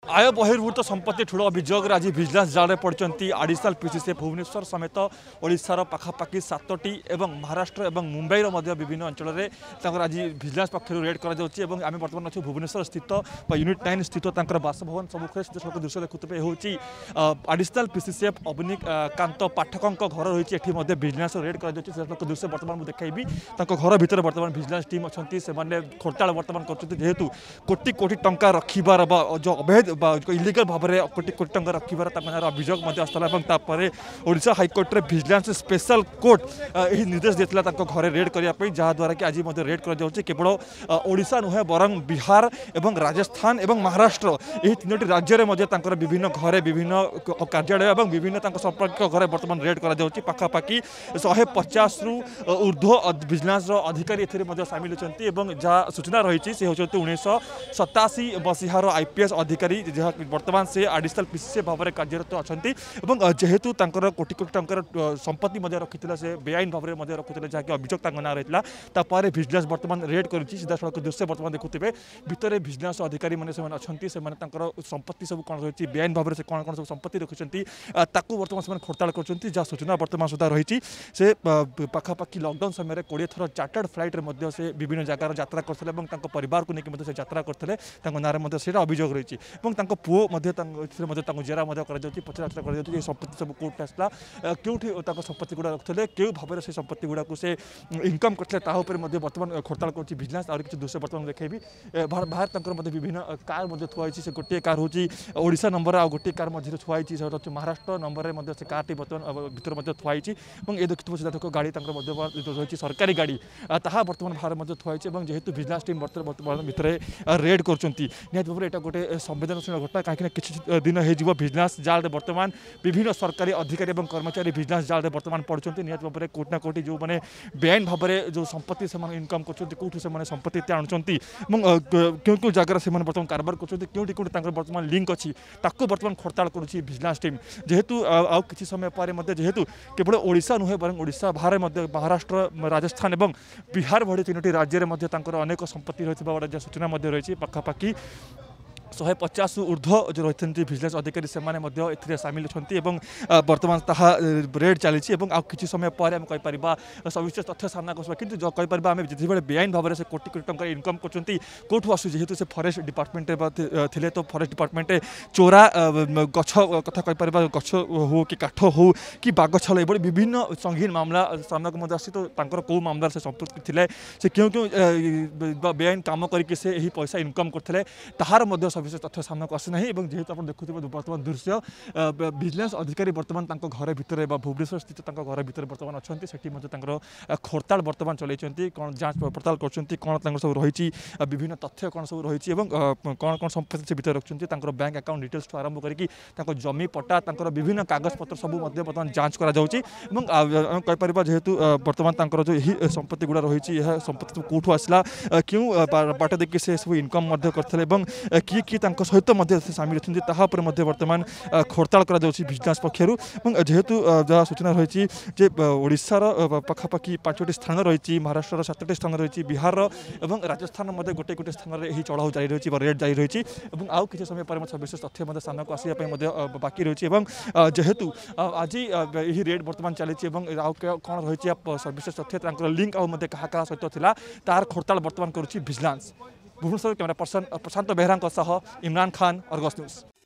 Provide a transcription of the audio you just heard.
आय बहिर्भूत संपत्ति ठूल अभियोग आज भिजिलेंस जाल में पड़ती आडिशनल पीसीसी भुवनेश्वर समेत ओडिशार पाखापाखि 7टी और महाराष्ट्र और मुंबई विभिन्न अंचल में आज भिजिलेंस पक्षर रेड कर आम बर्तमान अच्छे भुवनेश्वर स्थित यूनिट 9 स्थित बासभवन सम्मुखें सीधासख दृश्य देखुते हूँ आडिशनल पीसीसीएफ अवनीकांत पाठकों घर रही भिजिलेंस रेड कर दृश्य बर्तमान मुझे देखी घर भितर बर्तमान भिजिलेंस टीम अच्छा से खोलताड़ बर्तमान करेतु कोटी कोटी टंका रखार जो अवैध इलिगल भाव में कोटी कोटी टंका रखार अभियोग आसापर ओडिशा हाइकोर्ट रे भिजिलेंस स्पेशल कोर्ट यही निर्देश देता घर रेड करने जहाद्वारा कि आज रेड कर केवल ओडिशा नुहे बरं बिहार एवं राजस्थान एवं महाराष्ट्र यही तीनोटी राज्य में विभिन्न घरे विभिन्न कार्यालय और विभिन्न संपर्क घर बर्तमान रेड कर पाखापाखि 150 रु ऊर्ध्व भिजिलेंस अधिकारी सामिल होती जहाँ सूचना रही से होती 1987 मसीहार आईपीएस अधिकारी जहाँ बर्तमान से आडिशनल पीसीसी भाव में कार्यरत अच्छा जेहेतु कोटी कोटी टंकार संपत्ति रखी से बेआईन भाव में रखुते जहाँकि अभियोग ना रही भिजिलेंस बर्तमान रेड कर सीधा सड़क दृश्य बर्तमान देखुए भितर भिजिलेंस अधिकारी मैंने संपत्ति सब कौन रही बेआईन भाव में कौन कौन सब संपत्ति रखिंट बर्तमान से खोलताड़ कर जहाँ सूचना बर्तमान सुधा रही से पाखापाखि लॉकडाउन समय 20 थर चार्टर्ड फ्लाइट में से विभिन्न जगार यात्रा करते परिवार को लेकिन से यात्रा करते ना से अभियोग रही पुओ जेरा पचराचरा कर संपत्ति सब कोर्ट आसला क्योंकि संपत्ति गुड़ा रखते क्यों भाव में से संपत्ति गुड़ा से इनकम करते बर्तमान खोलताड़ कर भिजिलेंस और किसी दृश्य बर्तमान देखी बाहर विभिन्न कार थुआई से गोटे कार हूँ ओडिशा नंबर आ गोटे कार मझे थुआई महाराष्ट्र नंबर में से कार टी बर्तमान भितर थुआई ये देखिए सीधा गाड़ी रही सरकारी गाड़ी ताहा बर्तमान बाहर थुआई जेहेतु भिजिलेंस टीम बर्तमान भितर रेड कर निहत भाव में गोटे संवेदनशील घटना कहीं किसी दिन हो भिजिलेंस जाल बर्तमान विभिन्न सरकारी अधिकारी और कर्मचारी भिजिलेंस जाल बर्तमान पड़ते निहत भाव में कोटी ना कोटी जो मैंने बेआईन भाव में जो संपत्ति से इनकम करोटी से संपत्ति आणुंट क्यों क्यों जगह से बर्तमान कारबार कर बर्तमान लिंक अच्छी बर्तमान खोलताड़ कर भिजिलेंस टीम जेहेतु आउ किसी समय पर जेहेतु केवल ओडिशा नुहे बरं ओडिशा बाहर महाराष्ट्र राजस्थान और बिहार भली तीनोटी राज्य में अनेक संपत्ति रही सूचना रही पाखापाखि 150 ऊर्ध्व जो रही भिजिलेंस अधिकारी से सामिल अच्छा बर्तमान ताहा रेड चली किसी समय पर आम कहीपर सविशेष तथ्य सामना कि कहीपर आम जिते बेआईन भाव में से कोटी कोटी टंका इनकम करोटू आसू जेहेतु से फॉरेस्ट डिपार्टमेंट थे तो फॉरेस्ट डिपार्टमेंट चोरा गछ कथा कहीपर गछ हो कि काठ हो कि बाघ छल ये विभिन्न संगीन मामला सामना को आसी तो कौ मामला से संपृक्त थे से क्यों क्यों बेआईन काम करके से यही पैसा इनकम करते ताहार सविशेष तथ्य सामना को आसी ना जेहेतु आप देखुए बर्तमान दृश्य भिजिलेंस अधिकारी बर्तमान घर भितर भुवनेश्वर स्थित घर भितर बर्तमान अच्छा से खोलताड़ बर्तमान चलती कौन जांच पड़ताल कर कौन सब रही विभिन्न तथ्य कौन सब रही कौन कौन संपत्ति से भितर रखुच्च बैंक अकाउंट डिटेल्स आरंभ करके जमी पट्टा विभिन्न कागज पत्र सब बर्तमान जांच कर जेहेतु बर्तमान जो यही संपत्ति गुड़ा रही संपत्ति कौटू आसला क्यों बाट देखिए से सब इनकम करते किए किए सहित सामिल अच्छे बर्तमान खोलताड़ कर भिजिलेंस पक्षर जेहेतु जहाँ सूचना रही ओडिशार पाखापाखि 5टी स्थान रही महाराष्ट्र 7टी स्थान रही बिहार और राजस्थान गोटे गोटे स्थान में यही चढ़ाऊ जारी रही रेड जारी रही आउ किसी समय पर विशेष तथ्य सामना को आसवाई बाकी रही जेहेतु आज यही रेड बर्तमान चली कौन रही सविशेष तथ्य लिंक क्या सहित तार खोलताड़ बर्तमान कर vigilance Bhubaneswar camera person Prashant Behera Imran Khan Argus news.